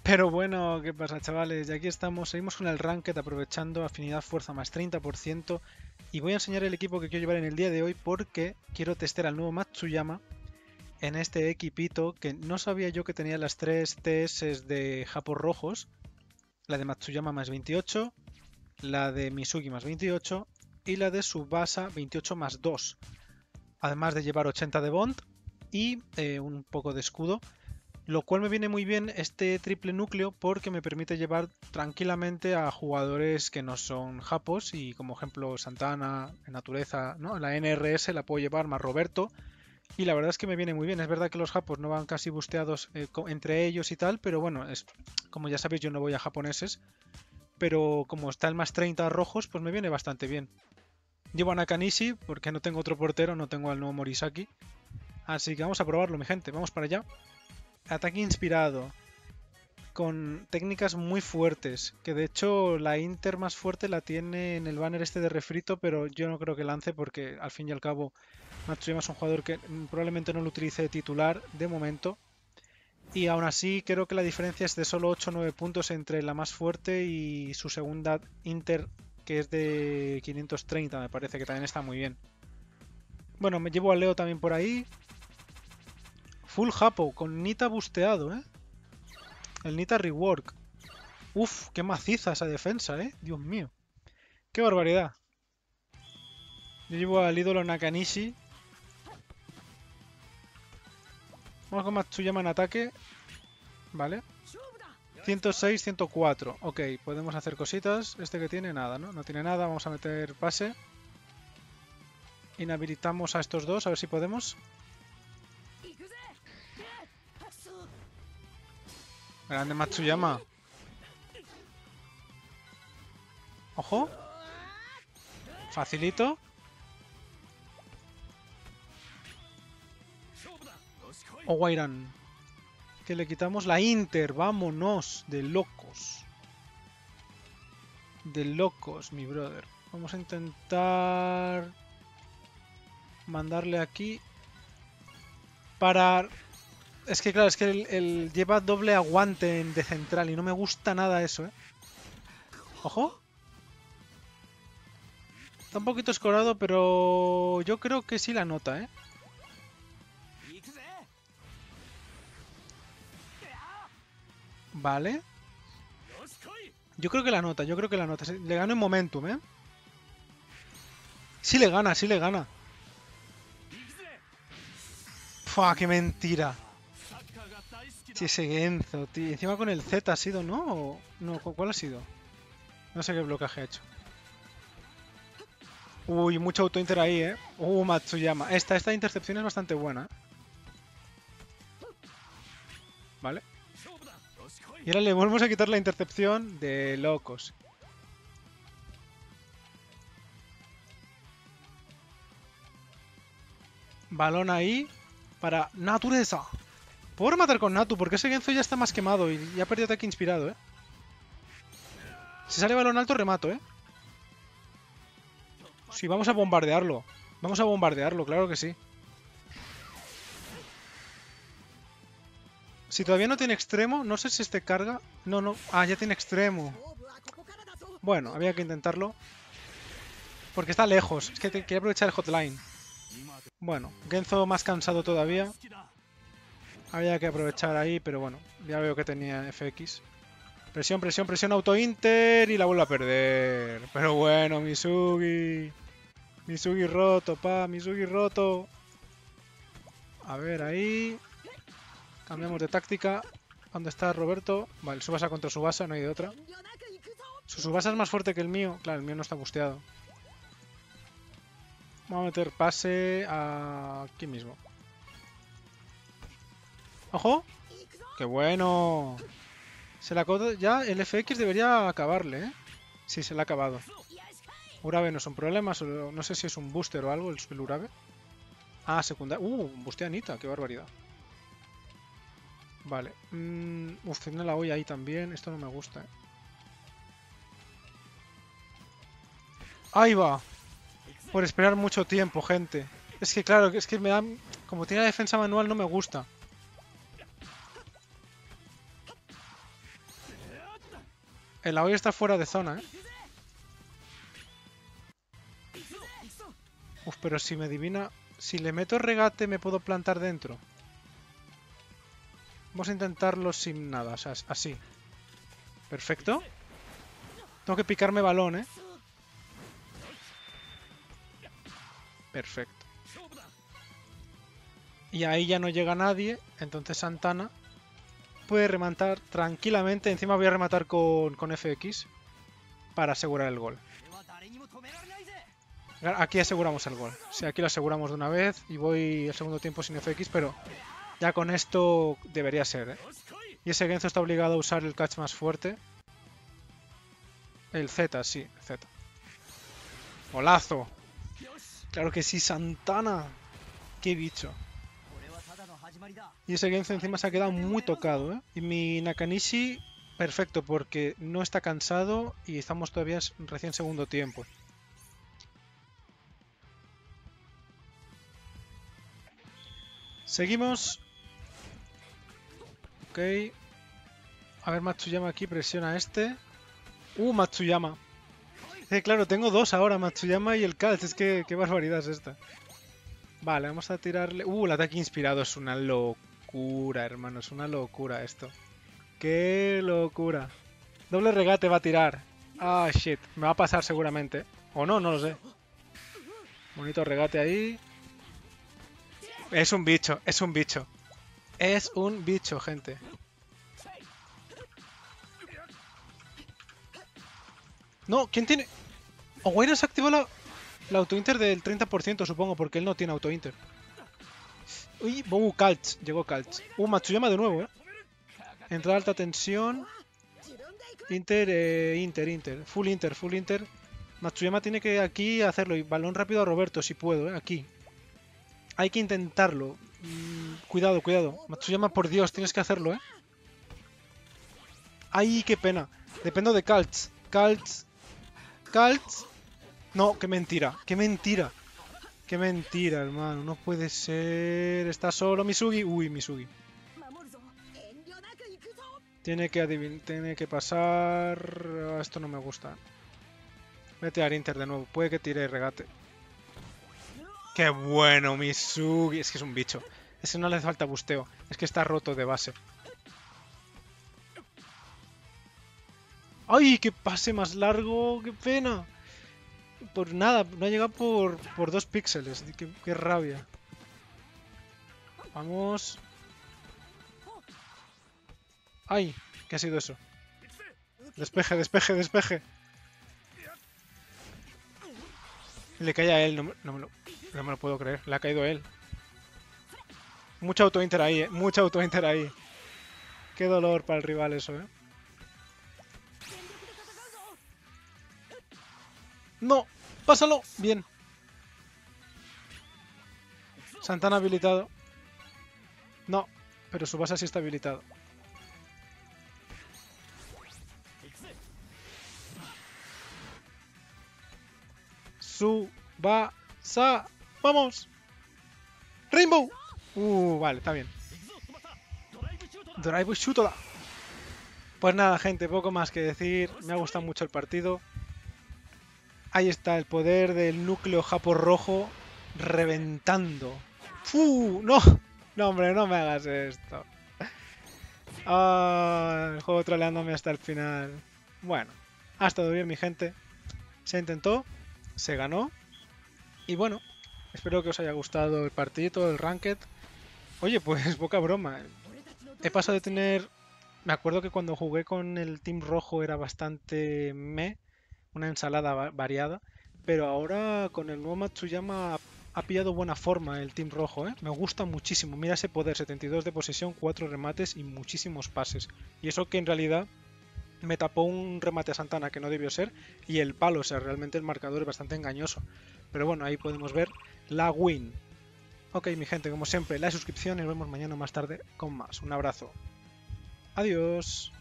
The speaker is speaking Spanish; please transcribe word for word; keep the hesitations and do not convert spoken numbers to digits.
Pero bueno, ¿qué pasa, chavales? Y aquí estamos, seguimos con el Ranked aprovechando afinidad fuerza más treinta por ciento. Y voy a enseñar el equipo que quiero llevar en el día de hoy porque quiero testear al nuevo Matsuyama en este equipito que no sabía yo que tenía las tres T S de japos rojos. La de Matsuyama más veintiocho, la de Misugi más veintiocho y la de Tsubasa veintiocho más dos. Además de llevar ochenta de Bond y eh, un poco de escudo. Lo cual me viene muy bien este triple núcleo porque me permite llevar tranquilamente a jugadores que no son japos y como ejemplo Santana, en naturaleza, ¿no? La N R S la puedo llevar más Roberto y la verdad es que me viene muy bien. Es verdad que los japos no van casi busteados eh, entre ellos y tal, pero bueno, es como ya sabéis yo no voy a japoneses, pero como está el más treinta rojos pues me viene bastante bien. Llevo a Nakanishi porque no tengo otro portero, no tengo al nuevo Morisaki. Así que vamos a probarlo, mi gente, vamos para allá. Ataque inspirado, con técnicas muy fuertes, que de hecho la Inter más fuerte la tiene en el banner este de refrito, pero yo no creo que lance porque al fin y al cabo Matsuyama es un jugador que probablemente no lo utilice de titular de momento. Y aún así creo que la diferencia es de solo ocho o nueve puntos entre la más fuerte y su segunda Inter, que es de quinientos treinta, me parece que también está muy bien. Bueno, me llevo a Leo también por ahí. Full Japo, con Nita busteado, ¿eh? El Nita Rework. Uf, qué maciza esa defensa, ¿eh? Dios mío. Qué barbaridad. Yo llevo al ídolo Nakanishi. Vamos con Matsuyama en ataque. Vale. ciento seis, ciento cuatro. Ok, podemos hacer cositas. Este que tiene nada, ¿no? No tiene nada. Vamos a meter pase. Inhabilitamos a estos dos, a ver si podemos. Grande Matsuyama. Ojo. Facilito. O Wairan. Que le quitamos la Inter. Vámonos. De locos. De locos, mi brother. Vamos a intentar mandarle aquí. Para... Es que claro, es que el, el lleva doble aguante de central y no me gusta nada eso, ¿eh? Ojo. Está un poquito escorado, pero yo creo que sí la nota, ¿eh? Vale. Yo creo que la nota, yo creo que la nota. Le gano en momentum, ¿eh? Sí le gana, sí le gana. ¡Fua, qué mentira! Sí, ese Genzo, tío. Encima con el Z ha sido, ¿no? ¿O... no, ¿cuál ha sido? No sé qué blocaje ha hecho. Uy, mucho auto-inter ahí, ¿eh? Uh, Matsuyama. Esta, esta intercepción es bastante buena. Vale. Y ahora le volvemos a quitar la intercepción de locos. Balón ahí para Natureza. Puedo matar con Natu porque ese Genzo ya está más quemado y ya ha perdido ataque inspirado, ¿eh? Si sale balón alto, remato, ¿eh? Sí, vamos a bombardearlo. Vamos a bombardearlo, claro que sí. Si todavía no tiene extremo, no sé si este carga... No, no... Ah, ya tiene extremo. Bueno, había que intentarlo. Porque está lejos. Es que te... quería aprovechar el hotline. Bueno, Genzo más cansado todavía. Había que aprovechar ahí, pero bueno. Ya veo que tenía F X. Presión, presión, presión, auto-inter y la vuelvo a perder. Pero bueno, Misugi. Misugi roto, pa, Misugi roto. A ver, ahí. Cambiamos de táctica. ¿Dónde está Roberto? Vale, Tsubasa contra Tsubasa, no hay de otra. Su Tsubasa es más fuerte que el mío. Claro, el mío no está busteado. Vamos a meter pase aquí mismo. ¡Ojo! ¡Qué bueno! Se la ya el F X debería acabarle, ¿eh? Sí, se le ha acabado. Urabe no es un problema, solo, no sé si es un booster o algo el, el Urabe. Ah, secundario. Uh, bustea Anita, qué barbaridad. Vale. Mm, uf, tiene la olla ahí también. Esto no me gusta, ¿eh? ¡Ahí va! Por esperar mucho tiempo, gente. Es que claro, es que me da... Como tiene la defensa manual no me gusta. El Aoi está fuera de zona, ¿eh? Uf, pero si me adivina... Si le meto regate, ¿me puedo plantar dentro? Vamos a intentarlo sin nada, o sea, así. Perfecto. Tengo que picarme balón, ¿eh? Perfecto. Y ahí ya no llega nadie, entonces Santana puede rematar tranquilamente. Encima voy a rematar con, con F X para asegurar el gol. Aquí aseguramos el gol. Sí, aquí lo aseguramos de una vez y voy el segundo tiempo sin F X, pero ya con esto debería ser, ¿eh? Y ese Genzo está obligado a usar el catch más fuerte. El Z, sí, Z. ¡Golazo! Claro que sí, Santana. ¡Qué bicho! Y ese Genzo encima se ha quedado muy tocado, ¿eh? Y mi Nakanishi, perfecto, porque no está cansado y estamos todavía recién segundo tiempo. Seguimos. Ok. A ver, Matsuyama aquí presiona a este. Uh, Matsuyama. Eh, claro, tengo dos ahora, Matsuyama y el Calz. Es que, qué barbaridad es esta. Vale, vamos a tirarle... Uh, el ataque inspirado es una locura, hermano. Es una locura esto. ¡Qué locura! Doble regate va a tirar. Ah, shit. Me va a pasar seguramente. O no, no lo sé. Bonito regate ahí. Es un bicho, es un bicho. Es un bicho, gente. No, ¿quién tiene...? Oguera se activó la... La auto-inter del treinta por ciento, supongo, porque él no tiene auto-inter. Uy, uh, Calch. Llegó Calch. Uh, Matsuyama de nuevo, eh. Entrada alta tensión. Inter, eh, Inter, Inter. Full Inter, full Inter. Matsuyama tiene que aquí hacerlo. Y balón rápido a Roberto, si puedo, eh. Aquí. Hay que intentarlo. Mm, cuidado, cuidado. Matsuyama, por Dios, tienes que hacerlo, eh. Ay, qué pena. Dependo de Calch. Calch. Calch. No, qué mentira, qué mentira. Qué mentira, hermano. No puede ser. Está solo Misugi. Uy, Misugi. Tiene que adivin... Tiene que pasar... Esto no me gusta. Vete al Inter de nuevo. Puede que tire regate. ¡Qué bueno, Misugi! Es que es un bicho. Ese no le hace falta busteo. Es que está roto de base. ¡Ay, qué pase más largo! ¡Qué pena! Por nada, no ha llegado por, por dos píxeles. Qué, qué rabia. Vamos. ¡Ay! ¿Qué ha sido eso? Despeje, despeje, despeje. Le cae a él. No me, no me, lo, no me lo puedo creer. Le ha caído a él. Mucha auto-inter ahí, eh. Mucha auto-inter ahí. Qué dolor para el rival eso, eh. ¡No! ¡Pásalo! Bien. Santana habilitado. No, pero su base sí está habilitado. Su basa. ¡Vamos! ¡Rainbow! Uh, vale, está bien. Drive Shutoda. Pues nada, gente, poco más que decir. Me ha gustado mucho el partido. Ahí está el poder del núcleo japo rojo reventando. ¡Fu! ¡No! No, hombre, no me hagas esto. Ah, el juego troleándome hasta el final. Bueno, ha estado bien, mi gente. Se intentó, se ganó. Y bueno, espero que os haya gustado el partidito, el ranked. Oye, pues poca broma. He pasado de tener... Me acuerdo que cuando jugué con el Team Rojo era bastante meh. Una ensalada va variada, pero ahora con el nuevo Matsuyama ha, ha pillado buena forma el Team Rojo, ¿eh? Me gusta muchísimo, mira ese poder, setenta y dos de posesión, cuatro remates y muchísimos pases. Y eso que en realidad me tapó un remate a Santana que no debió ser, y el palo, o sea, realmente el marcador es bastante engañoso. Pero bueno, ahí podemos ver la win. Ok, mi gente, como siempre, la suscripción y nos vemos mañana más tarde con más. Un abrazo. Adiós.